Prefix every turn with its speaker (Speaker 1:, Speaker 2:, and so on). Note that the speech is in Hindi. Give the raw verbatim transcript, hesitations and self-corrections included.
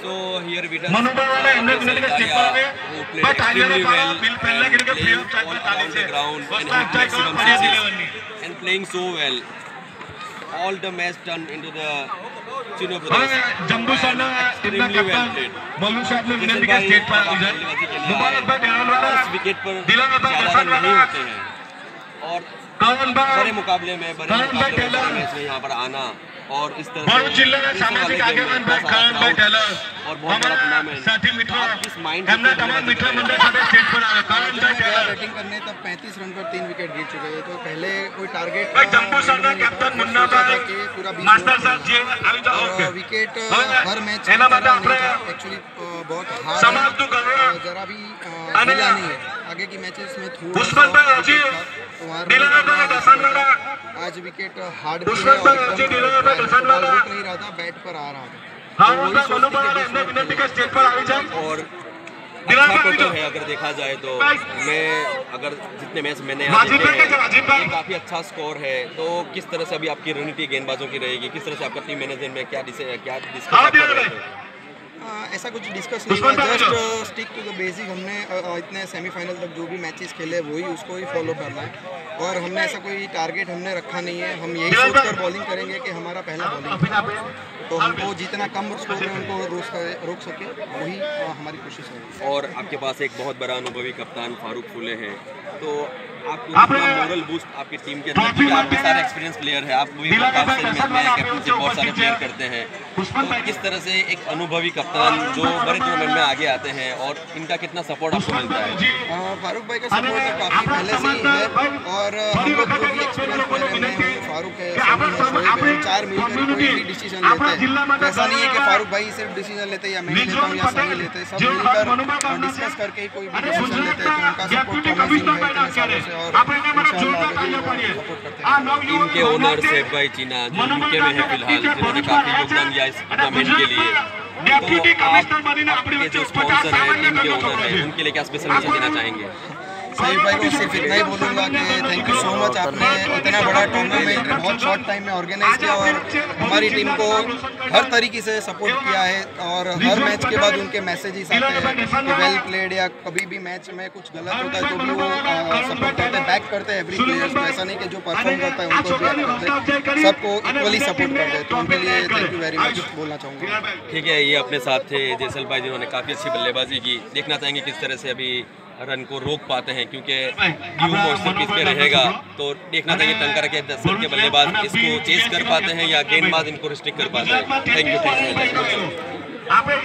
Speaker 1: So here we just uh, who played extremely well and playing all around the ground and hit maximum sixes and playing so well. All the match turned into the Chino brothers. Extremely well played. जैसल भाई बल्लेबाजी के लिए आए, इस विकेट पर ज़्यादा रन नहीं होते हैं और बड़े मुकाबले में बड़े मुकाबले में मैच में यहाँ पर आना और इस तरह से वाले गेम में बहुत सारा क्राउड और बहुत बड़ा टूर्नामेंट, आप किस माइंड से
Speaker 2: बैटिंग करने तब पैंतीस रन पर तीन विकेट गिर चुके हैं, तो पहले कोई टारगेट पूरा विकेट हर मैच एक्चुअली बहुत हार्ड, जरा भी मिला नहीं है। आगे की मैचेस में थोड़ा आज विकेट हार्ड भी है और रुक नहीं रहा था, बैट पर आ रहा था
Speaker 1: और अच्छा टोटल है। अगर देखा जाए तो मैं अगर जितने मैच मैंने यहाँ देखे हैं ये काफ़ी अच्छा स्कोर है। तो किस तरह से अभी आपकी रणनीति गेंदबाजों की रहेगी, किस तरह से आपका टीम मैनेजमेंट में क्या क्या डिस्कस कर रहे थे?
Speaker 2: ऐसा कुछ डिस्कस नहीं हुआ, just stick to the basic. हमने इतने सेमीफाइनल तक जो भी मैचेस खेले वही उसको ही फॉलो करना है और हमने ऐसा कोई टारगेट हमने रखा नहीं है। हम यही सोचकर बॉलिंग करेंगे कि हमारा पहला बॉलिंग, तो हमको जितना कम स्कोर में उनको रोक रोक सके वही हमारी कोशिश है।
Speaker 1: और आपके पास एक बहुत बड़ा अनुभवी कप्तान फारूक फुले हैं, तो आपको मोरल बूस्ट आपकी टीम के अंदर, क्योंकि आपके सारे एक्सपीरियंस प्लेयर है, आप वही कैप्टन से बहुत सारे प्लेयर करते हैं, तो किस तरह से एक अनुभवी कप्तान जो बड़े टूर्नामेंट में आगे आते हैं और इनका कितना सपोर्ट आपको मिलता है?
Speaker 2: फारूक भाई का सपोर्ट तो काफ़ी पहले से ही है और हम लोग जो भी एक्सपीरियंस प्लेयर हैं, फारूक है, हम चार मिलकर कोई भी डिसीजन लेते हैं। ऐसा नहीं है कि फारूक भाई सिर्फ डिसीजन लेते हैं या मैं लेता हूँ या सही लेते हैं, सब मिलकर डिस्कस करके ही कोई भी डिसीजन लेते हैं। तो उनका सपोर्ट अमेजिंग है इतने सालों से और
Speaker 1: टीम के ओनर सेठ भाई चीना जो यूके में है फिलहाल, जिन्होंने काफ़ी योगदान दिया इस टूर्नामेंट के लिए, तो आपके जो स्पॉन्सर हैं, टीम के ओनर हैं, उनके लिए क्या स्पेशल मैसेज देना चाहेंगे?
Speaker 2: सही भाई को सिर्फ इतना ही बोलूँगा कि थैंक यू सो मच, आपने इतना बड़ा टूर्नामेंट बहुत शॉर्ट टाइम में ऑर्गेनाइज किया और हमारी टीम को हर तरीके से सपोर्ट किया है और हर मैच के बाद उनके मैसेजेस आते हैं कि वेल प्लेड या कभी भी मैच में कुछ गलत होता है तो भी वो सपोर्ट करते हैं, बैक करते हैं एवरी प्लेयर्स को। ऐसा नहीं कि जो परफॉर्म करता है उनको बैक करते हैं, सबको इक्वली सपोर्ट करते हैं, तो उनके लिए थैंक यू वेरी मच बोलना चाहूँगा।
Speaker 1: ठीक है, ये अपने साथ थे जैसल भाई जिन्होंने काफ़ी अच्छी बल्लेबाजी की। देखना चाहेंगे किस तरह से अभी रन को रोक पाते हैं, क्योंकि ड्यू मोशन पिच पे रहेगा, तो देखना चाहिए टंकर के दस रन के बल्लेबाज इसको चेस कर पाते हैं या गेंदबाज इनको रिस्ट्रिक्ट कर पाते हैं। Thank you thank you.